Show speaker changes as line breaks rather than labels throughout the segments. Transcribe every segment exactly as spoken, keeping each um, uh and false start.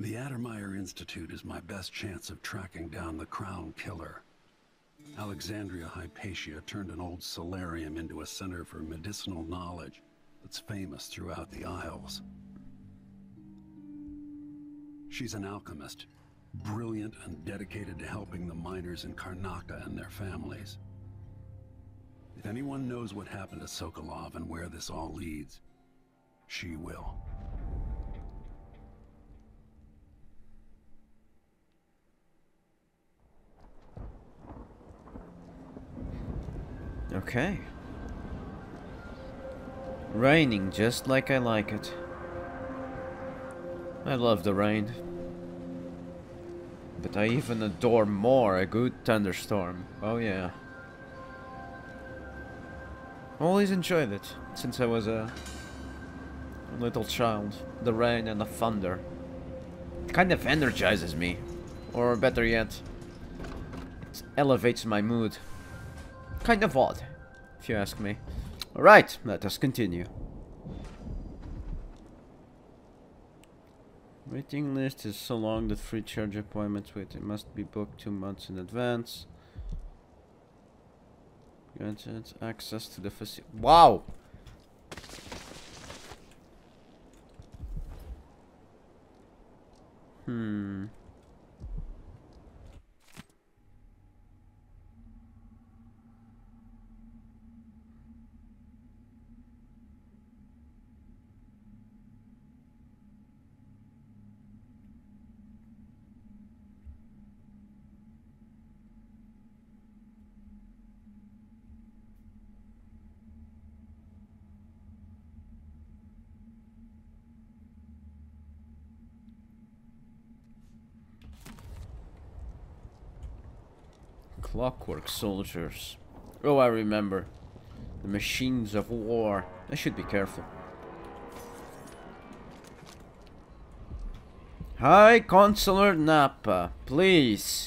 The Addermeyer Institute is my best chance of tracking down the Crown Killer. Alexandria Hypatia turned an old solarium into a center for medicinal knowledge that's famous throughout the Isles. She's an alchemist, brilliant and dedicated to helping the miners in Karnaca and their families. If anyone knows what happened to Sokolov and where this all leads, she will.
Okay. Raining just like I like it. I love the rain. But I even adore more a good thunderstorm. Oh yeah. Always enjoyed it since I was a little child. The rain and the thunder. It kind of energizes me. Or better yet, it elevates my mood. Kind of odd, if you ask me. Alright, let us continue. Waiting list is so long that free charge appointments with it must be booked two months in advance. Granted access to the facility. Wow! Hmm. Clockwork soldiers. Oh, I remember. The machines of war. I should be careful. High Consular Nappa, please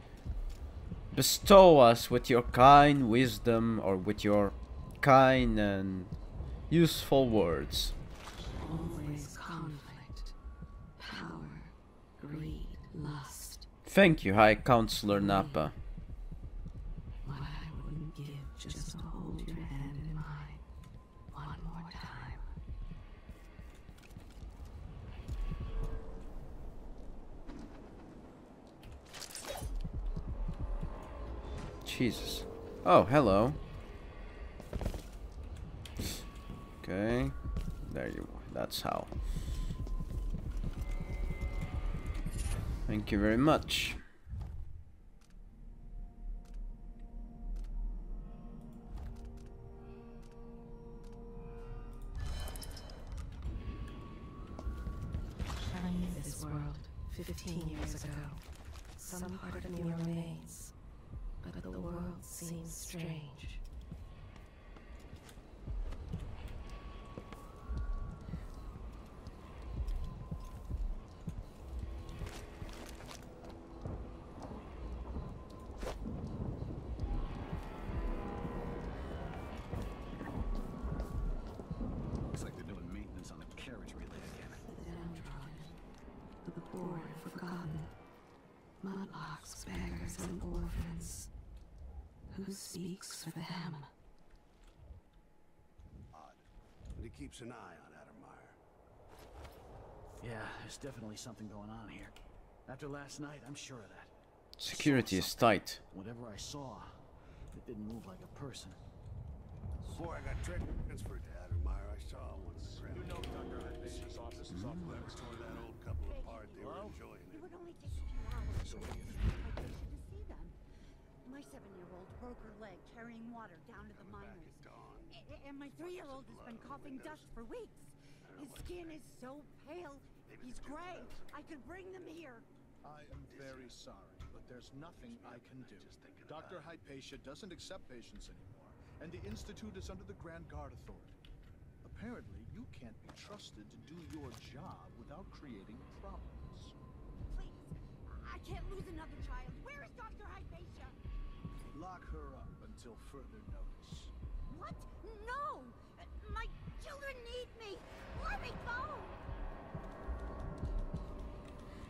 bestow us with your kind wisdom or with your kind and useful words.
Always conflict, power, greed, lust.
Thank you, High Counselor Nappa.
What I wouldn't give just to hold your hand in mine one more time.
Jesus. Oh, hello. Okay. There you are. That's how. Thank you very much.
I knew this world fifteen years ago. Some part of me remains, but the world seems strange.
Looks like they're doing maintenance on the carriage relay again.
The downtrodden, the poor and forgotten, mudlarks, beggars, and orphans. Who speaks for them?
Odd. But he keeps an eye on Addermeyer.
Yeah, there's definitely something going on here. After last night, I'm sure of that.
Security is tight.
Whatever I saw, it didn't move like a person.
Before I got transferred to Addermeyer, I saw one of the ground.
You know Doctor Hypatia's office is off
Whoever
limits.
tore that old couple apart, they were enjoying
It
it.
would only take a few hours.
So what do you
I should see them. My seven-year-old broke her leg carrying water down to the miners.
Dawn.
A- And my three-year-old has been coughing dust for weeks. His skin is so pale. He's gray. I could bring them here.
I am very sorry, but there's nothing I can do. Doctor Hypatia doesn't accept patients anymore, and the Institute is under the Grand Guard Authority. Apparently, you can't be trusted to do your job without creating problems.
Please, I can't lose another child. Where is Doctor Hypatia?
Lock her up until further notice.
What? No! My children need me. Let me go.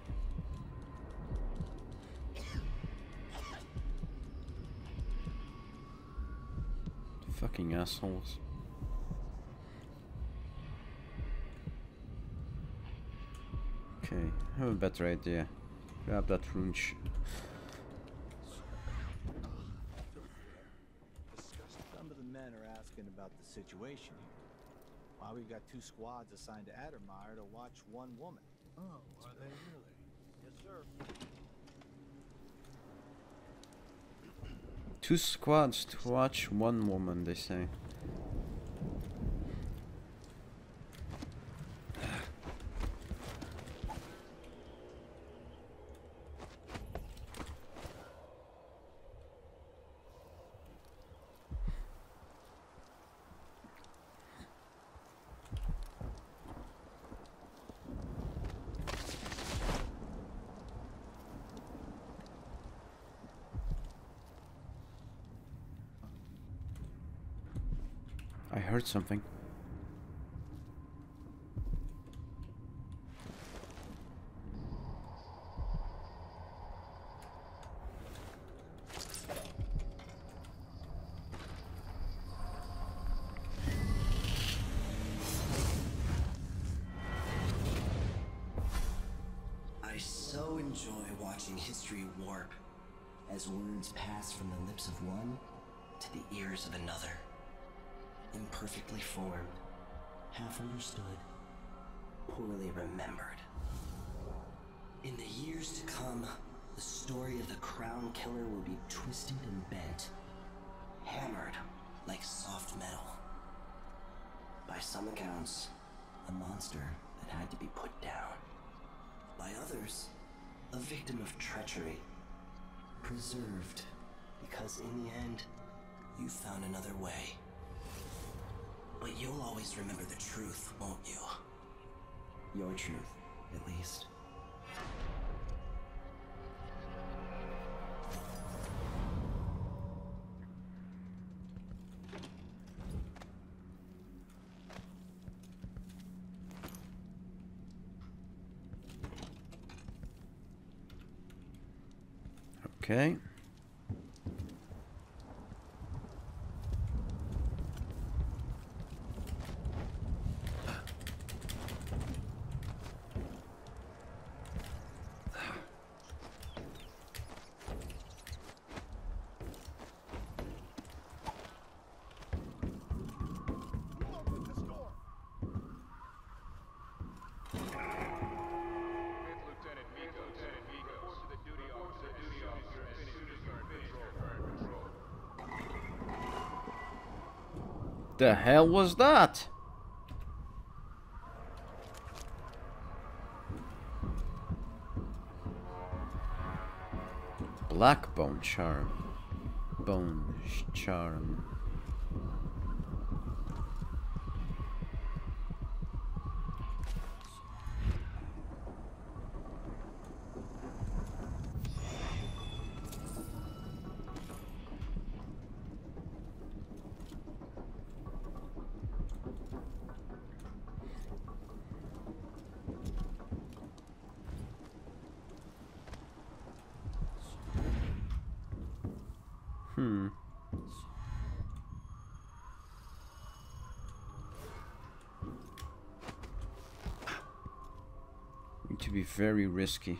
Fucking assholes. Okay, I have a better idea. Grab that rune sh
Some of the men are asking about the situation here. Why we've got two squads assigned to Addermire to watch one woman.
Oh, are they really?
Yes, sir.
Two squads to watch one woman, they say. I heard something.
I so enjoy watching history warp as words pass from the lips of one to the ears of another. Imperfectly formed, half understood, poorly remembered. In the years to come, the story of the Crown Killer will be twisted and bent, hammered like soft metal. By some accounts, a monster that had to be put down. By others, a victim of treachery, preserved because in the end, you found another way. But you'll always remember the truth, won't you? Your truth, at least.
Okay. The hell was that? Black bone charm. Bone charm. Hmm. Need to be very risky.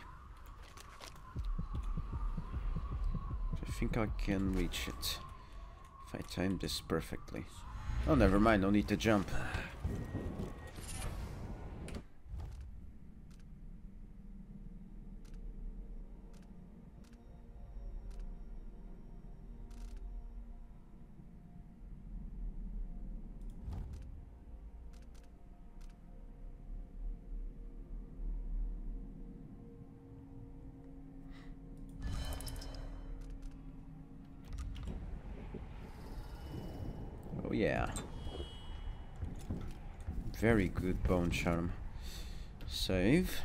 I think I can reach it if I time this perfectly. Oh, never mind. No need to jump. Oh yeah. Very good bone charm. Save.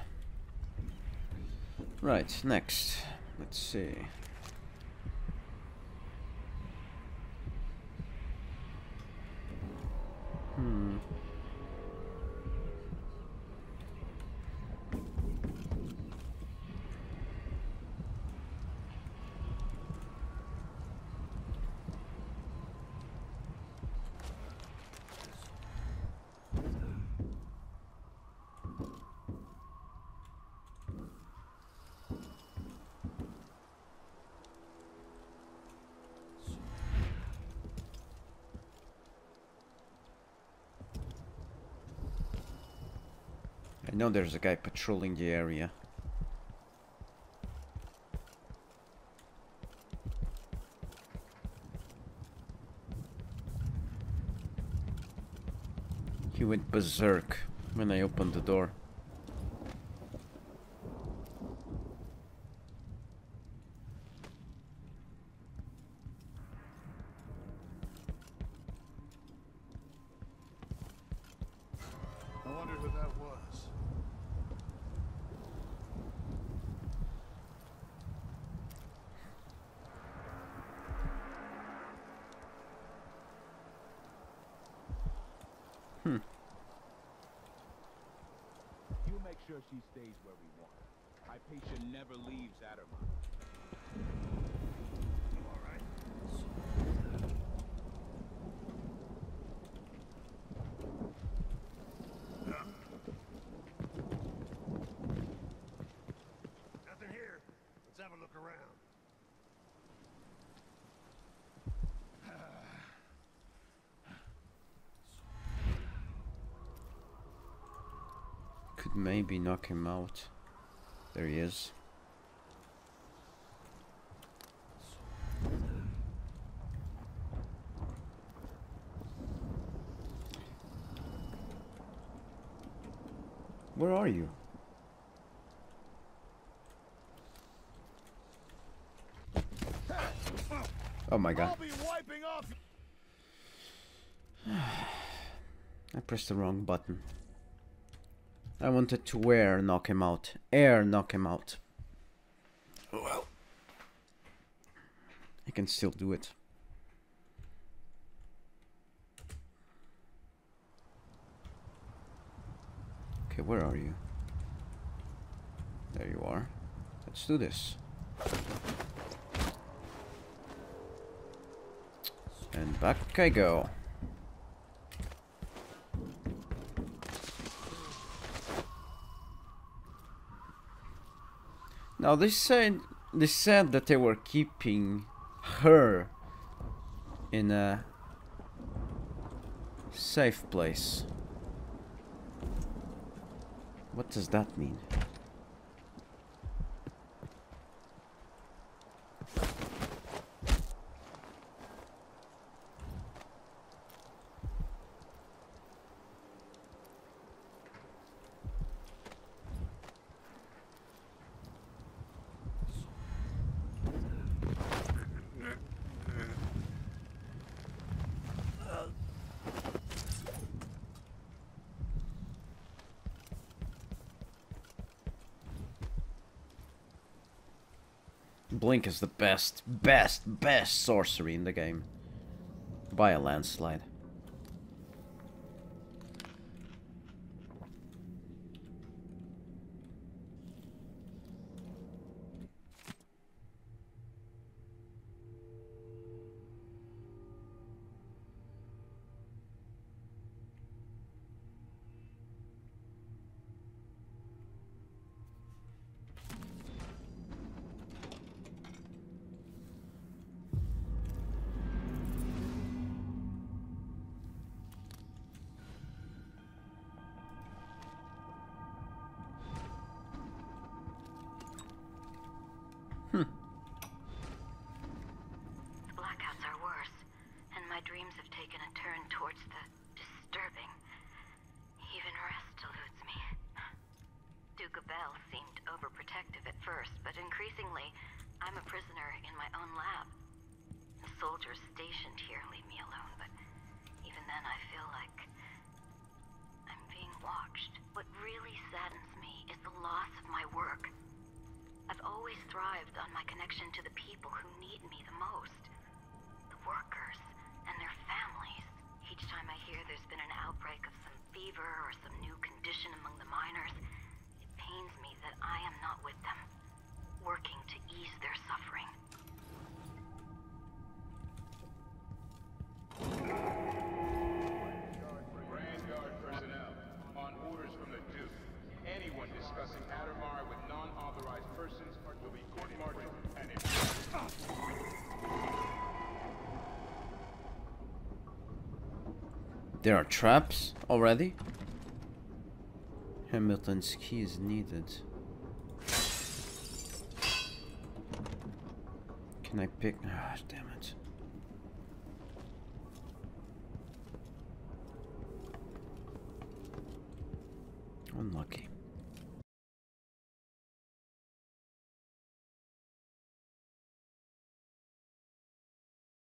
Right, next. Let's see. Hmm. I know there's a guy patrolling the area. He went berserk when I opened the door.
I wondered who that was.
Hmm.
You make sure she stays where we want her. Hypatia never leaves Addermire.
You all right? Huh? Nothing here. Let's have a look around.
Could maybe knock him out. There he is. Where are you? Oh my god.
I'll be wiping off.
I pressed the wrong button. I wanted to air knock him out. Air knock him out. Oh well. I can still do it. Okay, where are you? There you are. Let's do this. And back I go. Now they said they said that they were keeping her in a safe place. What does that mean? Blink is the best, best, best sorcery in the game. By a landslide. Hmm.
The blackouts are worse, and my dreams have taken a turn towards the disturbing. Even rest eludes me. Duke Bell seemed overprotective at first, but increasingly, I'm a prisoner in my own lab. The soldiers stationed here leave me alone, but even then I feel like I'm being watched. What really saddens me is the loss of my work. I've always thrived on my connection to the people who need me the most. The workers and their families. Each time I hear there's been an outbreak of some fever or some new condition among the miners, it pains me that I am not with them, working to ease their suffering.
Grand Guard personnel, on orders from the Duke. Anyone discussing Addermire with non-authorized persons will be court-martialed and imprisoned.
There are traps already? Hamilton's key is needed. Can I pick? Ah, damn it. Unlucky.